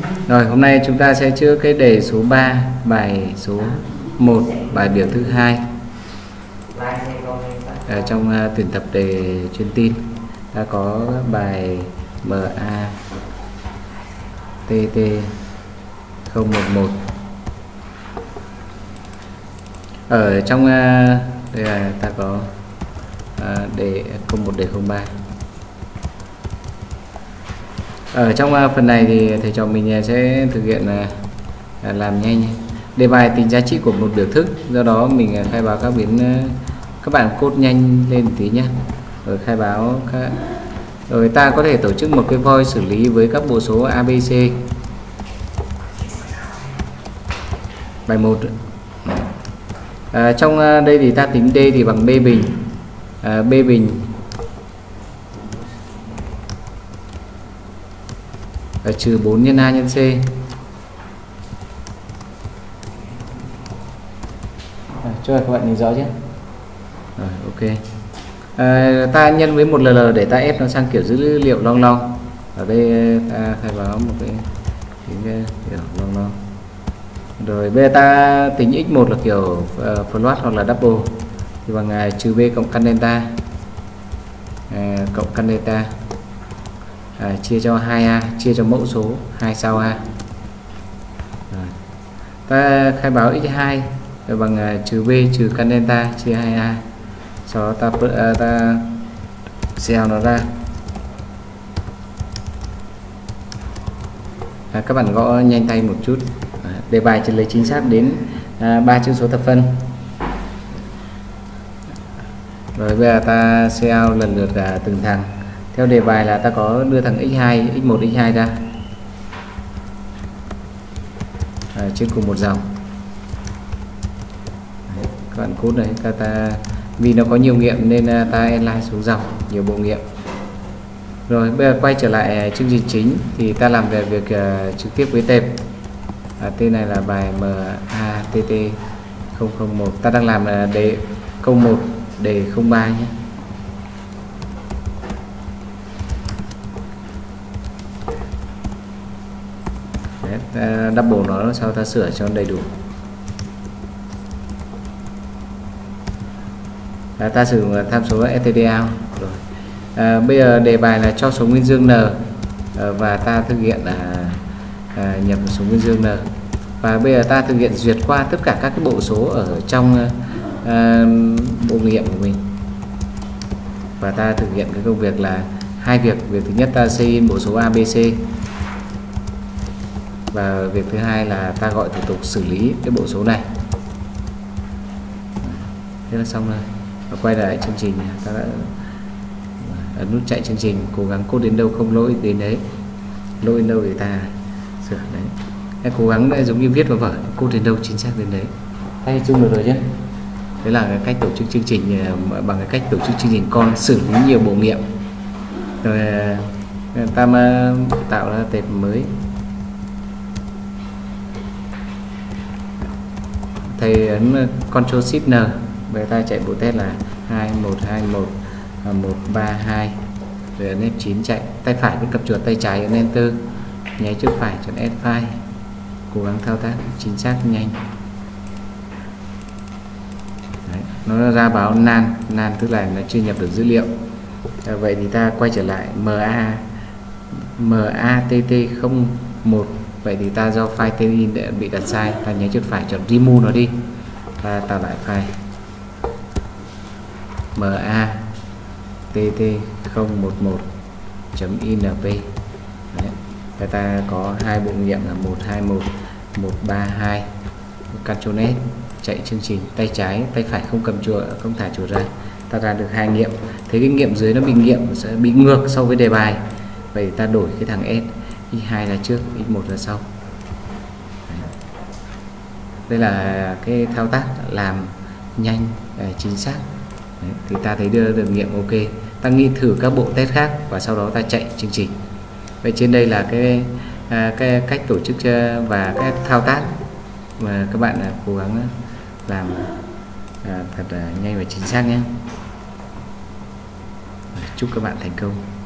Rồi hôm nay chúng ta sẽ chữa cái đề số 3, bài số 1, bài biểu thứ 2 trong tuyển tập đề chuyên tin. Ta có bài MA TT 011. Ở trong đây là ta có đề 01 đề 03. Ở trong phần này thì thầy trò mình sẽ thực hiện làm nhanh. Đề bài tính giá trị của một biểu thức, do đó mình khai báo các biến, các bạn code nhanh lên một tí nhé. Rồi khai báo rồi ta có thể tổ chức một cái void xử lý với các bộ số ABC. Bài 1. Trong đây thì ta tính D thì bằng B bình. B bình trừ 4 nhân A nhân C. Cho các bạn nhìn rõ chứ. Rồi, ok. Ta nhân với một LL để ta ép nó sang kiểu dữ liệu long long. Ở đây ta khai báo một cái kiểu long long. Rồi bây giờ ta tính x1 là kiểu float hoặc là double thì bằng trừ b cộng căn delta cộng căn delta chia cho 2a, chia cho mẫu số 2 sau a. Rồi. Ta khai báo x2 bằng trừ b trừ căn delta chia 2a. Sau đó ta xeo nó ra. Các bạn gõ nhanh tay một chút. Đề bài chỉ lấy chính xác đến 3 chữ số thập phân. Rồi bây giờ ta xeo lần lượt từng thằng. Theo đề bài là ta có đưa thằng x2, x1, x2 ra trên cùng một dòng. Đấy, các bạn code đấy, vì nó có nhiều nghiệm nên ta align xuống dòng, nhiều bộ nghiệm. Rồi bây giờ quay trở lại chương trình chính thì ta làm về việc trực tiếp với tệp. Tên này là bài MATT 001. Ta đang làm đề câu 1 đề 03 nhé. Đấy, ta double nó sau ta sửa cho đầy đủ. Ta sử dụng tham số std out. Rồi. Bây giờ đề bài là cho số nguyên dương n và ta thực hiện nhập số nguyên dương n. Và bây giờ ta thực hiện duyệt qua tất cả các cái bộ số ở trong bộ nghiệm của mình. Và ta thực hiện cái công việc là hai việc. Việc thứ nhất ta xây in bộ số ABC. Và việc thứ hai là ta gọi thủ tục xử lý cái bộ số này. Thế là xong rồi. Và quay lại chương trình, ta đã ấn nút chạy chương trình, cố gắng code đến đâu không lỗi đến đấy, lỗi đến đâu thì ta sửa đấy. Hãy cố gắng giống như viết vào vở, code đến đâu chính xác đến đấy. Hay chung được rồi chứ. Đấy là cái cách tổ chức chương trình, bằng cái cách tổ chức chương trình con xử lý nhiều bộ nghiệm. Rồi ta mà tạo ra tệp mới. Thầy ấn Ctrl Shift N. Bây giờ ta chạy bộ test là 2121 132. Rồi ấn F9 chạy. Tay phải vẫn cầm chuột, tay trái ấn Enter. Nháy chuột phải chọn Add File. Cố gắng thao tác chính xác nhanh. Đấy, nó ra báo nan tức là nó chưa nhập được dữ liệu. Vậy thì ta quay trở lại MATT 01. Vậy thì ta do file tên in bị đặt sai, ta nháy chuột phải chọn remove nó đi. Ta tạo lại file MATT 011.inp. Đấy. Ta có hai bộ nghiệm là 121 132. Ctrl S chạy chương trình, tay trái tay phải không cầm chuột, không thả chuột ra. Ta ra được hai nghiệm. Thế cái nghiệm dưới nó bị sẽ bị ngược so với đề bài. Vậy ta đổi cái thằng S, x2 là trước, x1 là sau. Đây là cái thao tác làm nhanh, chính xác. Đấy, thì ta thấy đưa được nghiệm ok. Ta nghĩ thử các bộ test khác và sau đó ta chạy chương trình. Vậy trên đây là cái cách tổ chức và các thao tác mà các bạn cố gắng làm thật nhanh và chính xác nhé. Chúc các bạn thành công.